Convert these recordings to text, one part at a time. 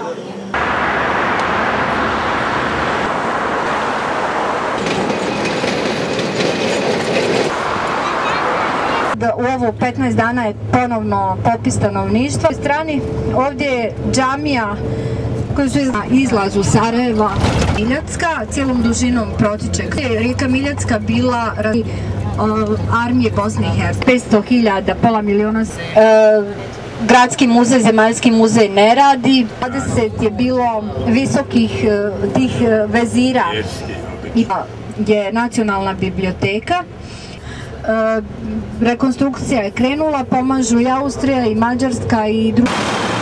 U ovo 15 dana je ponovno popis stanovništva. Na strani ovdje je džamija koji su izlazu Sarajeva. Miljacka, cijelom dužinom protiče. Rijeka Miljacka bila armije Bosne i Hercegovine. 500.000, pola miliona. Gradski muzej, zemaljski muzej ne radi. 20 je bilo visokih tih vezira. Je nacionalna biblioteka. Rekonstrukcija je krenula, pomažu i Austrija i Mađarska i drugi.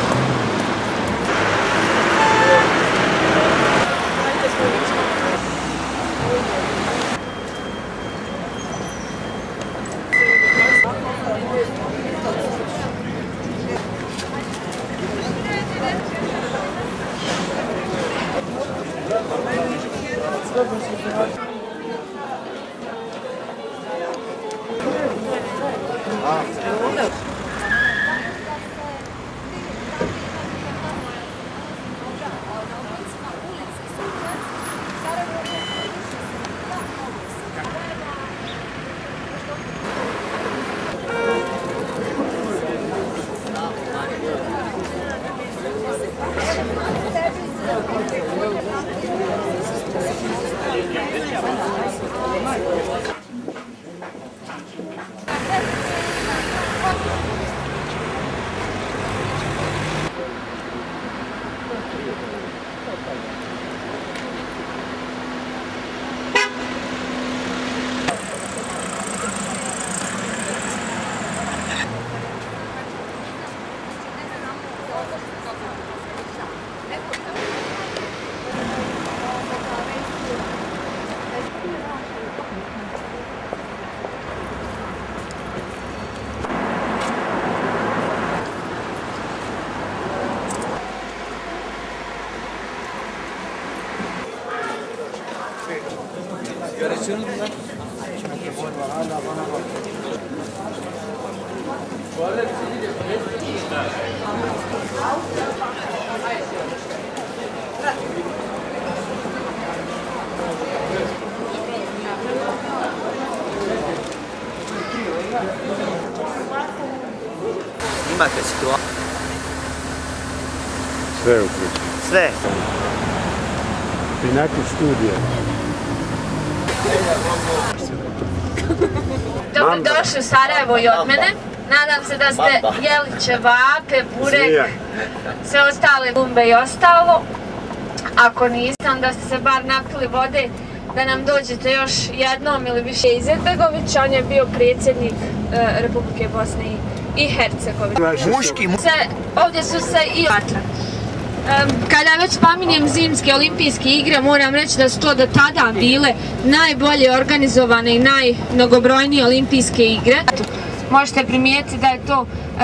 Imate situaciju? Sve je uključeno. Sve? I nakon studija. Dobrodošli u Sarajevo i od mene. Nadam se da ste jeli ćevape, burek, sve ostale gumbe i ostalo. Ako niste, onda ste se bar napili vode da nam dođete još jednom ili više. Izetbegović, on je bio predsjednik Republike Bosne i Hercegovine. Ovdje su se i vatra. Kada već spominjem zimske olimpijske igre, moram reći da su to do tada bile najbolje organizovane i najmnogobrojnije olimpijske igre. Možete primijetiti da je to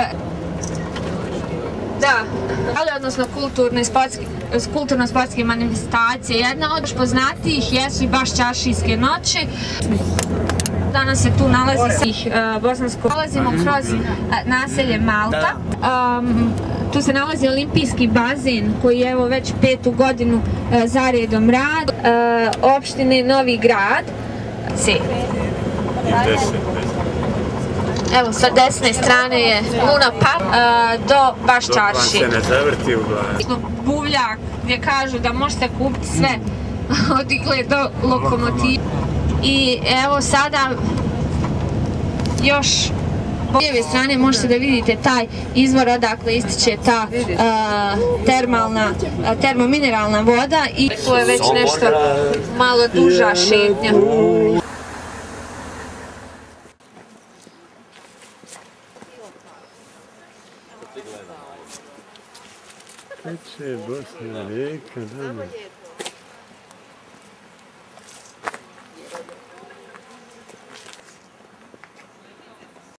odnosno kulturno-sportske manifestacije. Jedna od poznatijih jesu i baš Čaršijske noći. Danas se tu nalazi bosansko. Nalazimo kroz naselje Malta. Tu se nalazi olimpijski bazen koji je evo već 5. godinu zaredom rad. Opštine Novi Grad. Evo, sa desne strane je Luna Park do baš Čaršije. Buvljak gdje kažu da možete kupiti sve od igle do lokomotive. I evo sada još s lijeve strane možete da vidite taj izvor odakle ističe ta termomineralna voda i tu je već nešto malo duža šetnja. Teče Bosna rijeka, dama.